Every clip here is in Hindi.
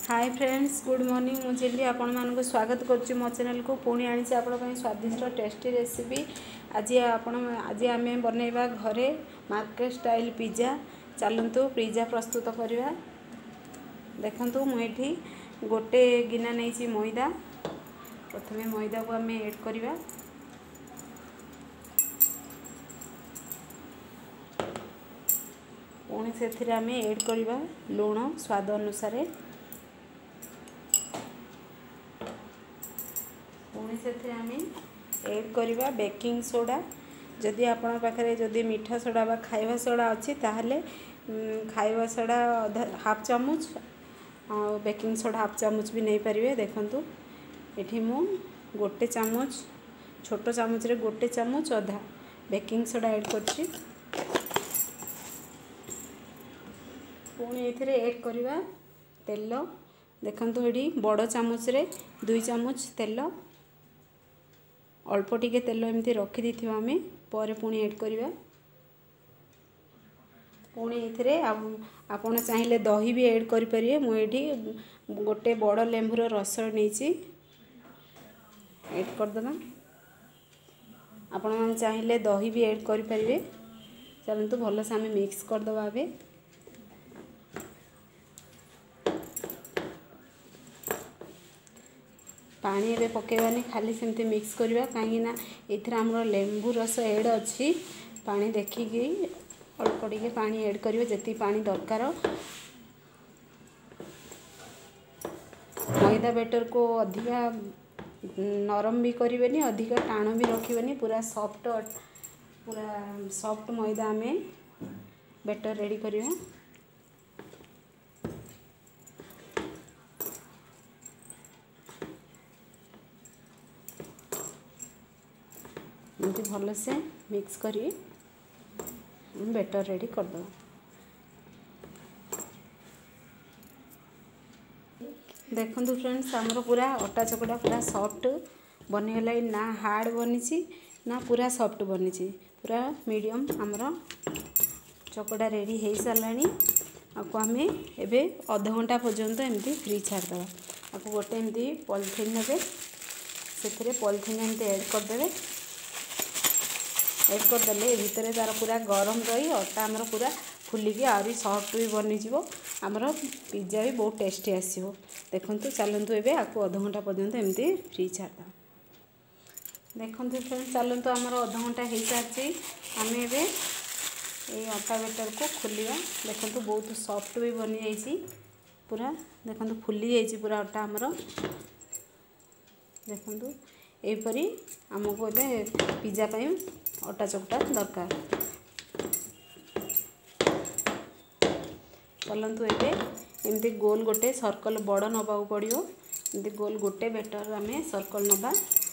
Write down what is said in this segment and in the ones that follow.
Hi friends, good morning. मु झिल्ली आपण मानक स्वागत करुच्ची मो चैनल को। पुणी आनी आपण स्वादिष्ट टेस्टी रेसिपी। आज आम बनइबा घरे मार्केट स्टाइल पिज्जा। चलतु पिज्जा प्रस्तुत करवा। देखंतु मुझे गोटे गिना नहीं मैदा। प्रथम मैदा को आम ऐड करवा। पुणी से आम ऐड करवा लुण स्वाद अनुसार। पुणी से आम ऐड करवा बेकिंग सोडा। जदि आपण पाखे जदि मीठा सोडा बा खाइबा सोडा अच्छी ताहले खाइबा सोडा हाफ चामच और बेकिंग सोडा हाफ चामच भी नहीं पारे। देखंतु एठी मु गोटे चामच छोट चामच रे गोटे चामच अधा बेकिंग सोडा ऐड करछि। पुणी एथिरे ऐड करवा तेल। देखंतु एडी बड़ चामच रे 2 चामच तेल। अल्प टिके तेल एमती रखी दी आम पर पुणी ऐड करवा। पुणी एथिरे आपण चाहिए दही भी ऐड करें। मुझे गोटे बड़ लेंबूर रस नहीं ऐड करदे। आपण चाहिए दही भी ऐड करें। चलतु भलसे आम मिक्स करदे। आबे पानी एबे पकेबानी, खाली सेमती मिक्स करवा। कहीं ये आमर लेंबू रस ऐड अच्छी। पानी देखिकी अल्प टिके पानी ऐड करिवे जति पानी दरकार। मैदा बैटर को अधिका नरम भी करें, अधिका टाण भी रखिए। पूरा सॉफ्ट मैदा आम बैटर रेडी करवा। एमती भल से मिक्स करी बैटर रेडी कर दो। देखंतु फ्रेंड्स, आमर पूरा अटा चकड़ा पूरा सॉफ्ट बनीगला। ना हार्ड बनी ना पूरा सॉफ्ट बनी, पूरा मीडियम आमर चकड़ा रेडी हो सारा। आपको आम एबे अध घंटा पर्यंत एमती फ्री छाड़दे। आपको गोटे एमती पॉलिथीन नेबे, से पॉलिथीन एमती ऐड करदे। ऐड करदे भितर तार पूरा गरम रही अटा आमर पूरा फुलिकी आहरी सॉफ्ट भी बनीज। आमर पिज्जा भी बहुत टेस्टी आसो। देखंतु चलतु एबे आपको अध घंटा पर्यंत एमती फ्री छाड़ा। देखंतु फ्रेंड्स, चलतु आमर अध घंटा हो सारी। आम एबे ये अटा बैटर को खोलिया। देखंतु बहुत सॉफ्ट भी बनी जाइए पूरा। देखंतु फुली जाइए पूरा अटा आमर। देखंतु एपरी आमको एबे पिज्जा पाई अटा चकटा दरकार। चलतु एबे एमती गोल गोटे सर्कल बड़ नवा पड़ो। एमती गोल गोटे बैटर आम सर्कल नवा।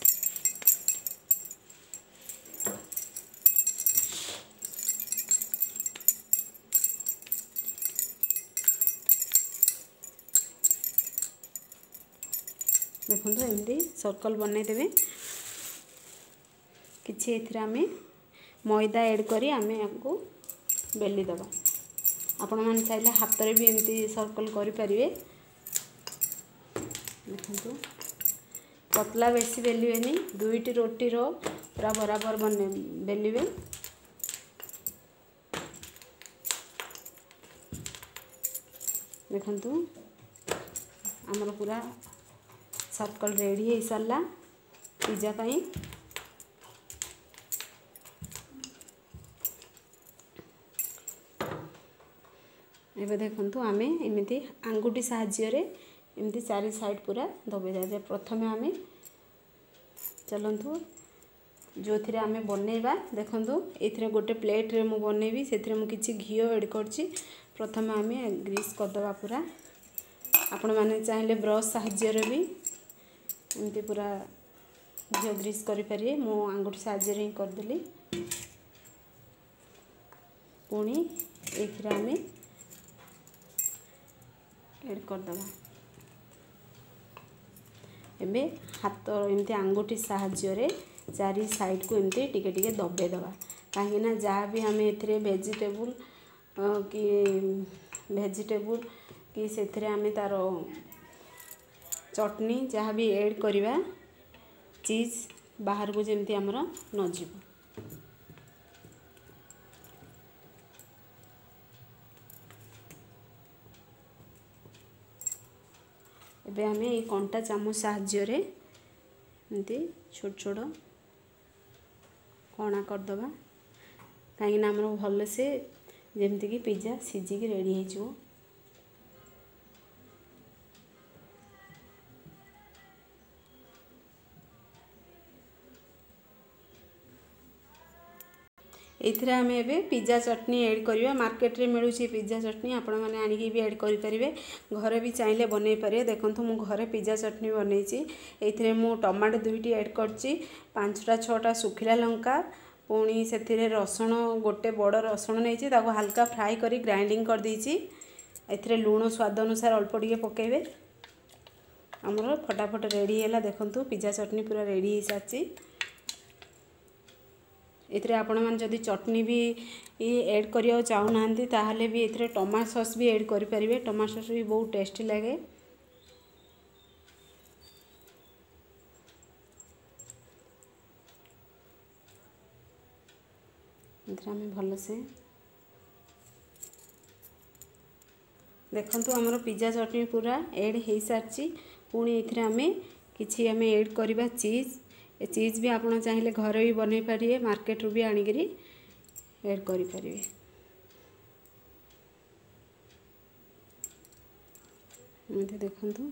देखो एमती सर्कल बनईदेवे। किछि एथिरे आम मैदा ऐड करी आम आपको बेली दबा। आपण मैंने चाहिए हाथ में भी एमती सर्कल करें। देखो पतला बेसी बेलिए, दुईटी रोटीर पूरा बराबर बने बेलिए। देखो आमर पूरा सर्कल रेडी हो सारा पिज्जा पाई। एबे देखंतु आम एमती आंगुठी साहाय्य एमती चारि साइड पूरा दबे जाए। प्रथमे आम चलतु जो थी आम बनइबा। देखंतु एथिरे गोटे प्लेट रे मु बनइबी। से मु किछि घी ऐड करछि। प्रथमे आम ग्रीस करदबा पूरा। आपण माने चाहिए ब्रश साहाय्य भी एमती पूरा घी ग्रीस करें। मो आंगुठी साहाय्य ही करदेली। पुणी एथिरे आम ऐड करदबा। एबे हाथ एमती आंगुठी साहाय्य चारि साइड को एमती टिके टिके दबे दबा। कहीं जहाँ भी आम एथिरे वेजिटेबल कि से आम तार चटनी जहाँ भी ऐड करिवा चीज बाहर को जेमती हमर न जीव। एबे हमें ये कंटा चामच साहाय्य रे एमती छोट छोट कणा करदबा कहीं हमर भल से जेमती कि पिज्जा सिझी रेडी हो जिवो। एथिरे आमे एबे पिज्जा चटनी ऐड करिवा। मार्केट रे मिलुची पिज्जा चटनी आपण माने आनिकी भी ऐड करि परिबे। घरे भी चाहिले बनै परिबे। देखंतु मु घरे पिज्जा चटनी बनैची। एथिरे मु टमाटो दुईटी ऐड करची, 5टा 6टा सुखिला लंका, पुणी सेथिरे रसुण गोटे बड़ रसुण नैची ताको हल्का फ्राई करी ग्राइंडिंग कर देची। एथिरे लूण स्वाद अनुसार अल्प टिके पकेइबे। हमर फटाफट रेडी हैला। देखंतु पिज्जा चटनी पूरा रेडी हो साची। एथिरे आपण मान जदि चटनी भी ऐड करिया चाहू नांती ताहले भी एथिरे टमाटो सॉस भी ऐड करि परिबे। टमाटो सॉस भी बहुत टेस्टी लागे। एथिरे हम भल से देखंतु हमर पिज्जा चटनी पूरा ऐड हो साची। पुणी एथिरे हमें किछि हमें ऐड करिबा चीज। ए चीज भी आपण चाहिले घर भी बनै परिए, मार्केट रू भी आनी करी ऐड करि परिए। एमती देखंतु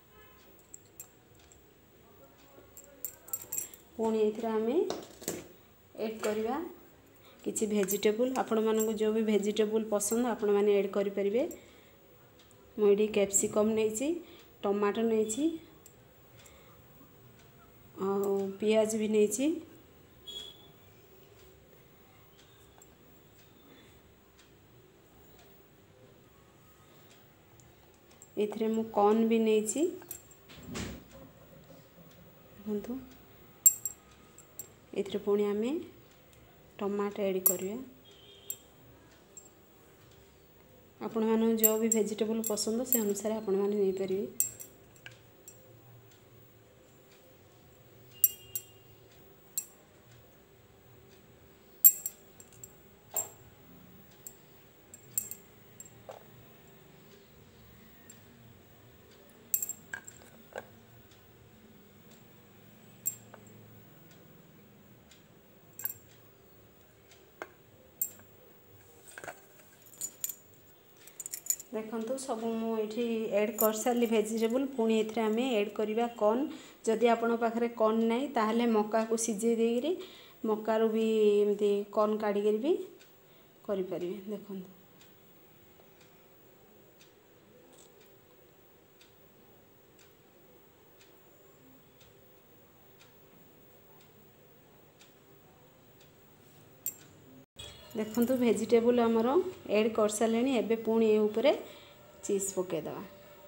पुणी एथिरे हमें ऐड करिबा किछि वेजिटेबल। आपण मानकु जो भी वेजिटेबल पसंद आपण माने ऐड करि परिबे। मु एडी कैप्सिकम नैची, टमाटो नैची, पियाज भी नैची। एथिरे मु कॉर्न भी नैची। देखंतु एथिरे पुणी आमे टमाटो ऐड करिया। आपण माने जो भी वेजिटेबल पसंद से अनुसार आपण माने नै परिबे। देखंतु सब मु एठी ऐड कर सारी वेजिटेबल। पुणी एथिरे आमे ऐड करिबा कॉर्न। जदि आपण पाखरे कॉर्न नै ताहले मक्का को सिझे देइरी मक्का रो भी एमती कॉर्न काढी करी भी करि परिबे। देखंतु देखंतु वेजिटेबल हमर ऐड कर सालेनी। एबे पुणी ए ऊपर चीज पके दवा।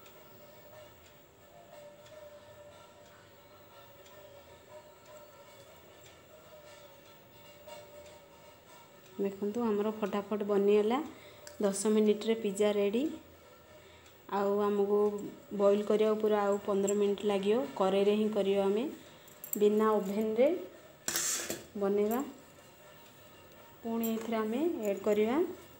देखंतु हमर फटाफट बनियला। 10 मिनिट रे पिज्जा रेडी। आउ हमको बॉईल करिया पूरा आउ 15 मिनिट लागियो। करे रे ही करियो हमें बिना ओभेन रे बनेगा। पुणी एथिरे हमें ऐड करिया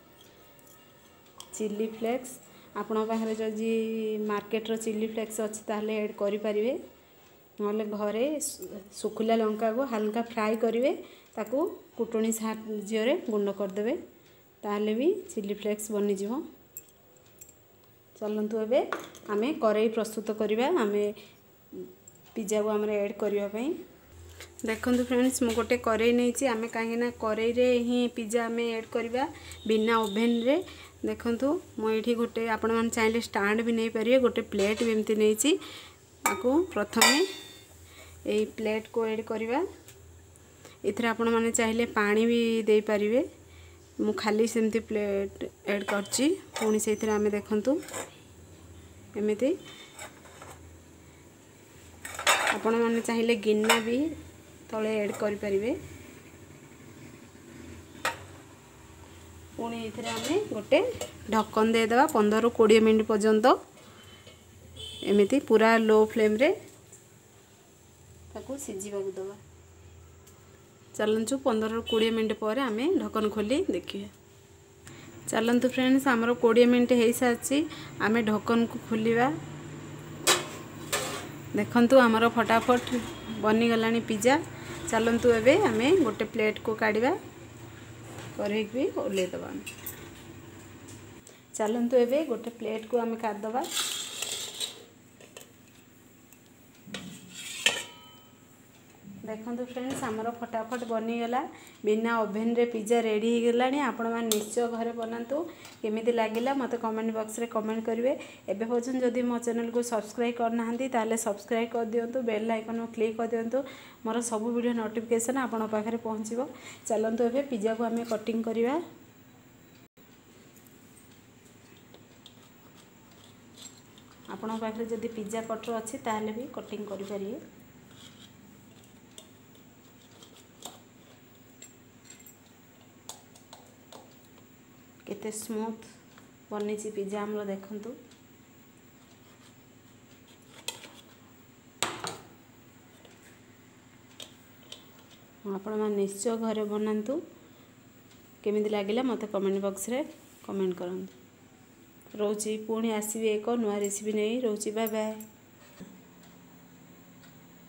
चिली फ्लेक्स। आपण पाखरे जदि मार्केट रो चिली फ्लेक्स अछि ताहले ऐड करि परिबे। नले घरे सुखुला लंका को हल्का फ्राई करिवे ताकू कुटुणी साहाय्य रे गुंड कर देबे ताहले भी चिली फ्लेक्स बनि जिवो। चलंतु एबे आमे करेई प्रस्तुत करिबा। आमे पिज्जा को हमरे ऐड करिवा पई देखंतु फ्रेंड्स मु गोटे करेई नैची। आमे काहे ना करेई रे ही पिज्जा आमे ऐड करिबा बिना ओभेन रे। देखंतु मु एठी गोटे आपण मान चाहिले स्टैंड भी नै परिए। गोटे प्लेट भी एमती नैची। आको प्रथमे ए प्लेट को ऐड करिबा। इथरे आपण माने चाहिले पानी भी दे परिबे। मु खाली सेमती प्लेट ऐड करची। पुणी सेथिरे आमे देखंतु एमिति आपण माने चाहिले गिन्ना भी तले ऐड करि परिबे। पुणी इथरे आमे गोटे ढक्कन दे देबा 15 ରୁ 20 मिनिट पर्यंत। एमती पूरा लो फ्लेम रे ताको सिझिबाक दबा। चलंतु 15-20 मिनट पर आम ढक्कन खोली देखिए। चलंतु फ्रेंड्स आमर 20 मिनट हो सारी आम ढक्कन को खोलिबा। देखंतु आमर फटाफट बनीगलानी पिज्जा। चलंतु एबे आम गोटे प्लेट को काढ़ा करेई भी ओल्ले दबा। चलंतु एबे गोटे प्लेट को आम काढ़दबा। देखो फ्रेंड्स आमर फटाफट बनीगला बिना ओभेन रे पिज्जा रेडी हो गला। आपण मैंने निश्चय घरे बनातु केमिति लागिला मते कमेंट बॉक्स रे कमेंट करेंगे। एबे पर्यंत जदि मो चैनल को सब्सक्राइब करना ताले सब्सक्राइब कर दियंतु, बेल आइकन को क्लिक कर दियंतु, मोर सब वीडियो नोटिफिकेशन आपण पाखरे पहुँचो। चलंतु एबे पिज्जा को आम कटिंग करवा। आपण पाखरे जदि पिज्जा कटर अच्छी ताले भी कटिंग करि परिए। केते स्मूथ बनी पिज्जा आमर देखंतु। आपण मैंने निश्चय घरे बनातु केमिति लागिला मते कमेंट बॉक्स रे कमेंट करंतु। रोची पुणी आसीबे एक नुआ रेसिपी नहीं। रोची बाय बाय।